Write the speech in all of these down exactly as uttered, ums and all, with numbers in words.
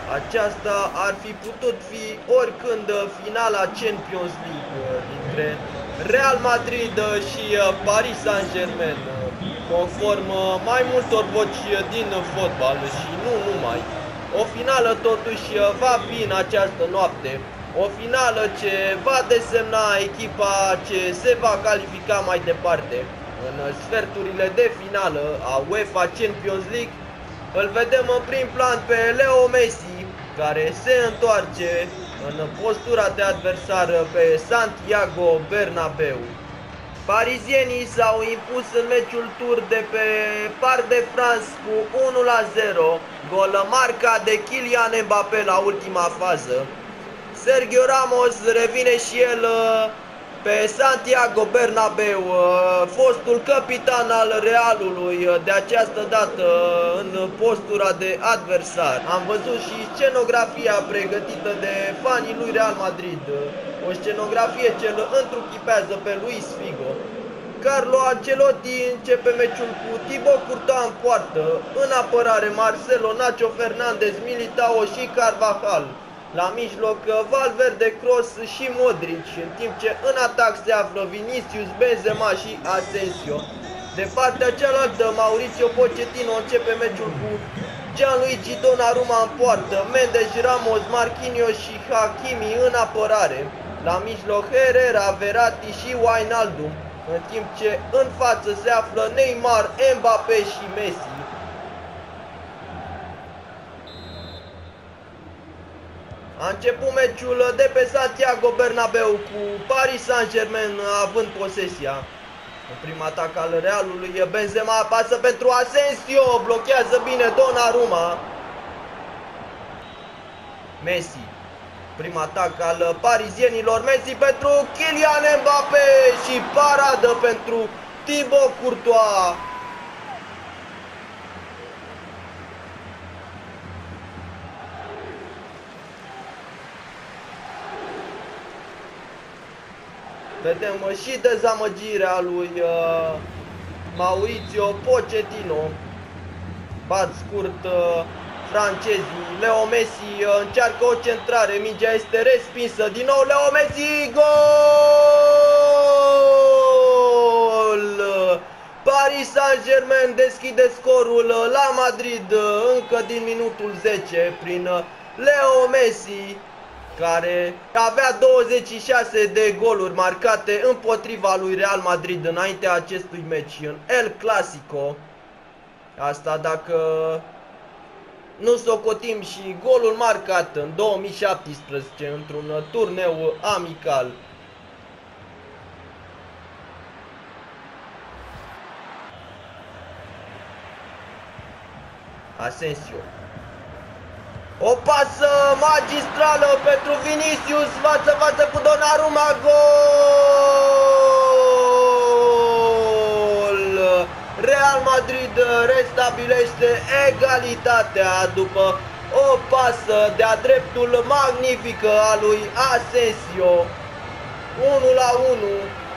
Aceasta ar fi putut fi oricând finala Champions League dintre Real Madrid și Paris Saint-Germain, conform mai multor voci din fotbal și nu numai. O finală totuși va fi în această noapte, o finală ce va desemna echipa ce se va califica mai departe în sferturile de finală a UEFA Champions League. Îl vedem în prim plan pe Leo Messi, care se întoarce în postura de adversar pe Santiago Bernabéu. Parizienii s-au impus în meciul tur de pe Parc de France cu unu la zero, gol marcat de Kylian Mbappé la ultima fază. Sergio Ramos revine și el pe Santiago Bernabéu, fostul capitan al Realului, de această dată în postura de adversar. Am văzut și scenografia pregătită de fanii lui Real Madrid, o scenografie ce îl întruchipează pe Luis Figo. Carlo Ancelotti începe meciul cu Thibaut Courtois în poartă, în apărare Marcelo, Nacho Fernandez, Militao și Carvajal. La mijloc Valverde, Kroos și Modric, în timp ce în atac se află Vinicius, Benzema și Asensio. De partea cealaltă, Mauricio Pochettino începe meciul cu Gianluigi Donnarumma în poartă, Mendes, Ramos, Marquinhos și Hakimi în apărare. La mijloc Herrera, Verratti și Wijnaldum, în timp ce în față se află Neymar, Mbappé și Messi. A început meciul de pe Santiago Bernabéu cu Paris Saint-Germain având posesia. În prim atac al Realului, Benzema pasă pentru Asensio, blochează bine Donnarumma. Messi. Prim atac al parizienilor, Messi pentru Kylian Mbappé și paradă pentru Thibaut Courtois. Vedem și dezamăgirea lui uh, Mauricio Pochettino. Bat scurt uh, francezii. Leo Messi uh, încearcă o centrare, mingea este respinsă. Din nou Leo Messi, gol! Paris Saint-Germain deschide scorul la Madrid încă din minutul zece prin Leo Messi, care avea douăzeci și șase de goluri marcate împotriva lui Real Madrid înaintea acestui meci în El Clasico. Asta dacă nu socotim și golul marcat în două mii șaptesprezece într-un turneu amical. Asensio. O pasă magistrală pentru Vinicius, față-față cu Donnarumma, gol! Real Madrid restabilește egalitatea după o pasă de-a dreptul magnifică a lui Asensio. unu la unu.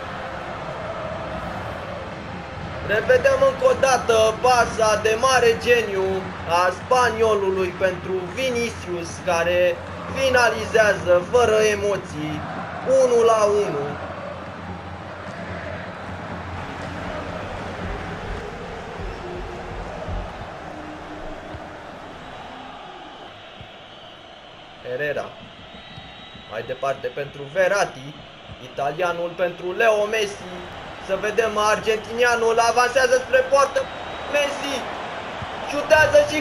Revedem încă o dată pasa de mare geniu a spaniolului pentru Vinicius, care finalizează fără emoții unu la unu. Herrera. Mai departe pentru Verratti, italianul pentru Leo Messi. Să vedem, argentinianul avansează spre poartă, Messi șutează și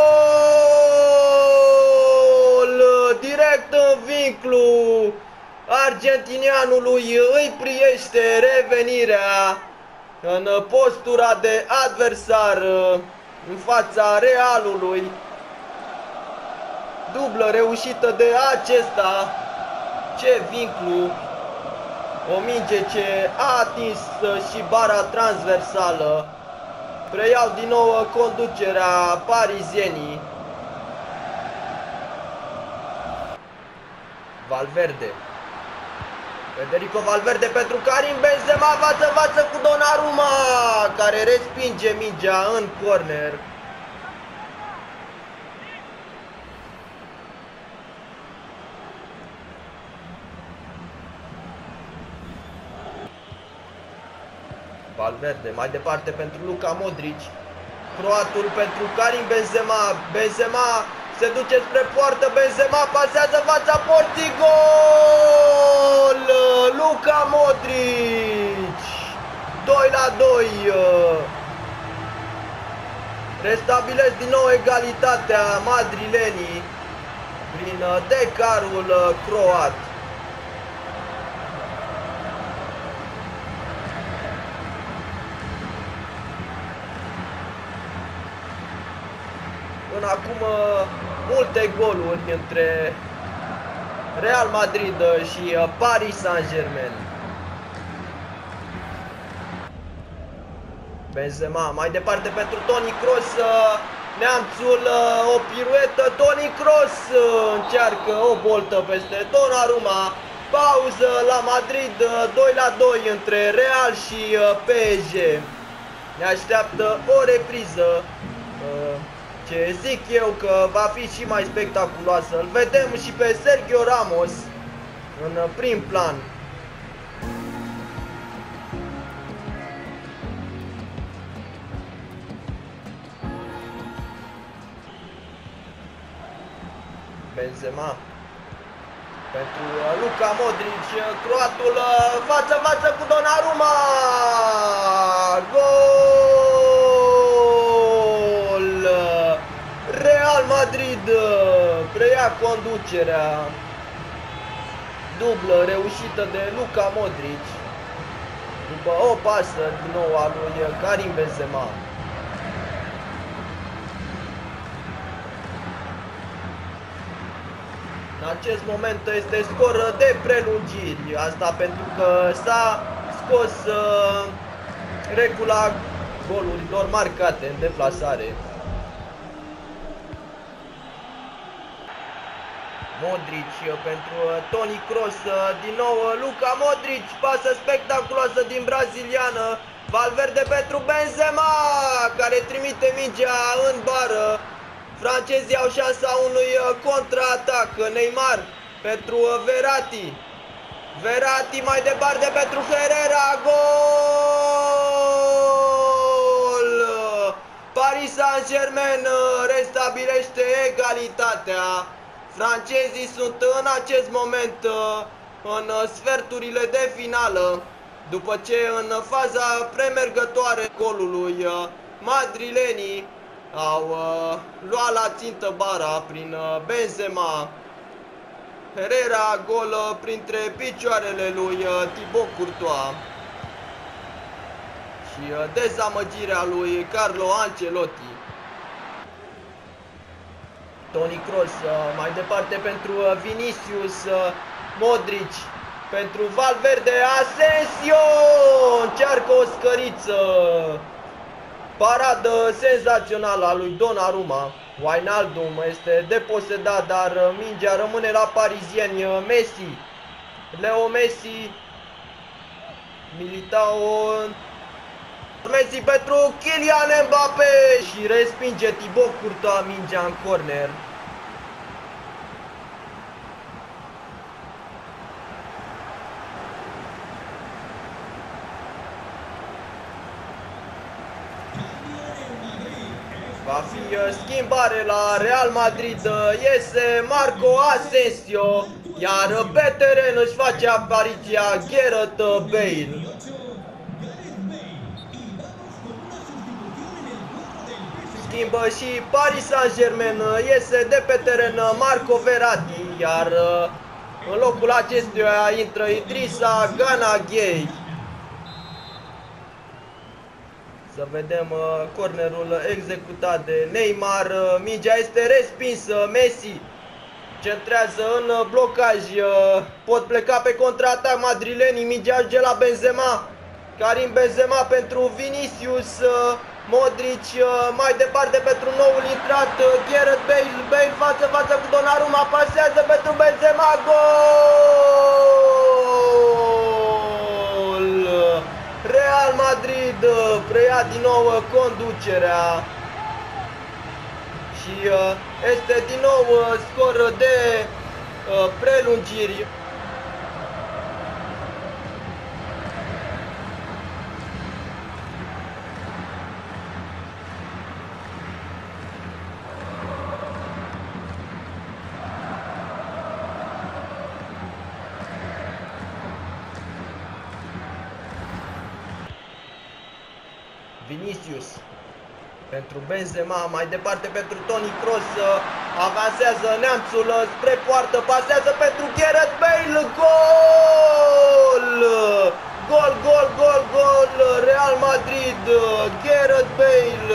gol! Direct în vinclu argentinianului, îi priește revenirea în postura de adversar în fața Realului. Dublă reușită de acesta, ce vinclu! O minge ce a atins și bara transversală. Preiau din nou conducerea parizienii. Valverde. Federico Valverde pentru Karim Benzema, față-față cu Donnarumma, care respinge mingea în corner. Valverde, mai departe pentru Luka Modric. Croatul pentru Karim Benzema. Benzema se duce spre poartă. Benzema pasează fața porții. Gol! Luka Modric. doi la doi. Restabilesc din nou egalitatea madrilenii prin decarul croat. Până acum multe goluri între Real Madrid și Paris Saint-Germain. Benzema, mai departe pentru Toni Kroos, neamțul, o piruetă, Toni Kroos încearcă o boltă peste Donnarumma. Pauză la Madrid, doi la doi între Real și P S G. Ne așteaptă o repriză, ce zic eu că va fi și mai spectaculoasă. Îl vedem și pe Sergio Ramos în prim plan. Benzema pentru Luka Modric, croatul față-față cu Donnarumma. Gol! Real Madrid preia conducerea. Dublă reușită de Luka Modric după o pasă din nou a lui Karim Benzema. În acest moment este scor de prelungiri, asta pentru că s-a scos uh, regula golurilor marcate în deplasare. Modric pentru Toni Kroos, din nou Luka Modric, pasă spectaculoasă din braziliană. Valverde pentru Benzema, care trimite mingea în bară. Francezii au șansa unui contraatac. Neymar pentru Verratti. Verratti mai departe pentru Herrera. Gol! Paris Saint-Germain restabilește egalitatea. Francezii sunt în acest moment în sferturile de finală, după ce în faza premergătoare golului madrilenii au uh, luat la țintă bara prin uh, Benzema. Herrera, gol uh, printre picioarele lui uh, Thibaut Courtois. Și uh, dezamăgirea lui Carlo Ancelotti. Toni Kroos, uh, mai departe pentru uh, Vinicius, uh, Modric, pentru Valverde, Asensio, încearcă o scăriță. Paradă senzațională a lui Donnarumma. Wijnaldum este deposedat, dar mingea rămâne la parizieni. Messi, Leo Messi, Militao, Messi pentru Kylian Mbappé și respinge Thibaut Courtois mingea în corner. Va fi schimbare la Real Madrid, iese Marco Asensio, iar pe teren își face apariția Gareth Bale. Schimbă și Paris Saint-Germain, iese de pe teren Marco Verratti, iar în locul acestuia intră Idrissa Gana Gueye. Să vedem uh, cornerul executat de Neymar. Uh, mingea este respinsă. Messi centrează în uh, blocaj. Uh, pot pleca pe contraatac madrilenii. Mingea ajunge la Benzema. Karim Benzema pentru Vinicius. Uh, Modric uh, mai departe pentru noul intrat. Uh, Gareth Bale. Bale față față cu Donnarumma. Pasează pentru Benzema. Gol! Real Madrid preia din nou conducerea și este din nou scor de prelungiri. Vinicius. Pentru Benzema, mai departe pentru Toni Kroos, avansează neamțul spre poartă, pasează pentru Gareth Bale, gol! Gol, gol, gol, gol, Real Madrid, Gareth Bale.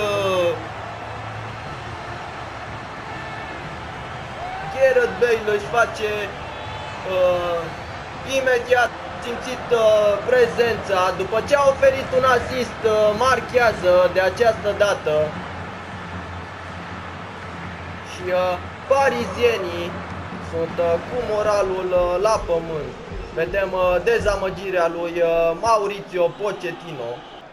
Gareth Bale își face uh, imediat simțit uh, prezența, după ce a oferit un asist, uh, marchează de această dată. Și uh, parizienii sunt uh, cu moralul uh, la pământ. Vedem uh, dezamăgirea lui uh, Mauricio Pochettino.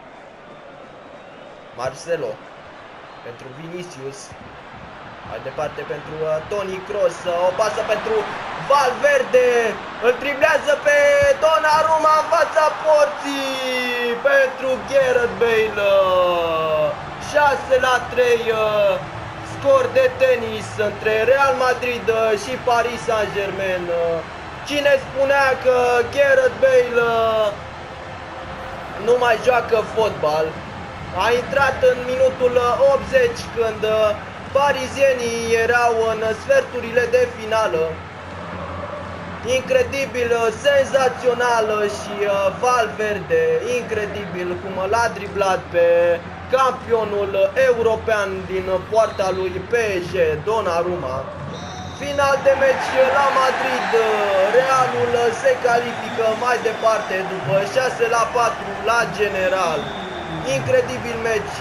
Marcelo pentru Vinicius. Mai departe pentru uh, Toni Kroos, uh, o pasă pentru Valverde, îl triplează pe Donnarumma în fața porții pentru Gareth Bale. șase la trei, uh, scor de tenis între Real Madrid uh, și Paris Saint-Germain. Uh, cine spunea că Gareth Bale uh, nu mai joacă fotbal? A intrat în minutul uh, optzeci când uh, parizienii erau în sferturile de finală. Incredibil, senzațional și Valverde, incredibil cum l-a driblat pe campionul european din poarta lui P S G, Donnarumma. Final de meci la Madrid, Realul se califică mai departe după șase la patru la general. Incredibil meci.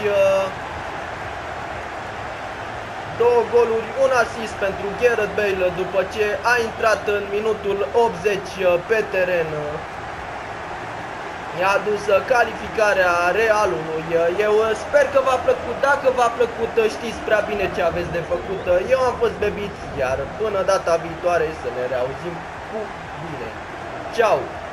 Două goluri, un asist pentru Gareth Bale după ce a intrat în minutul optzeci pe teren. I-a adus calificarea Realului. Eu sper că v-a plăcut. Dacă v-a plăcut, știți prea bine ce aveți de făcut. Eu am fost Bebit, iar până data viitoare să ne reauzim cu bine. Ciao!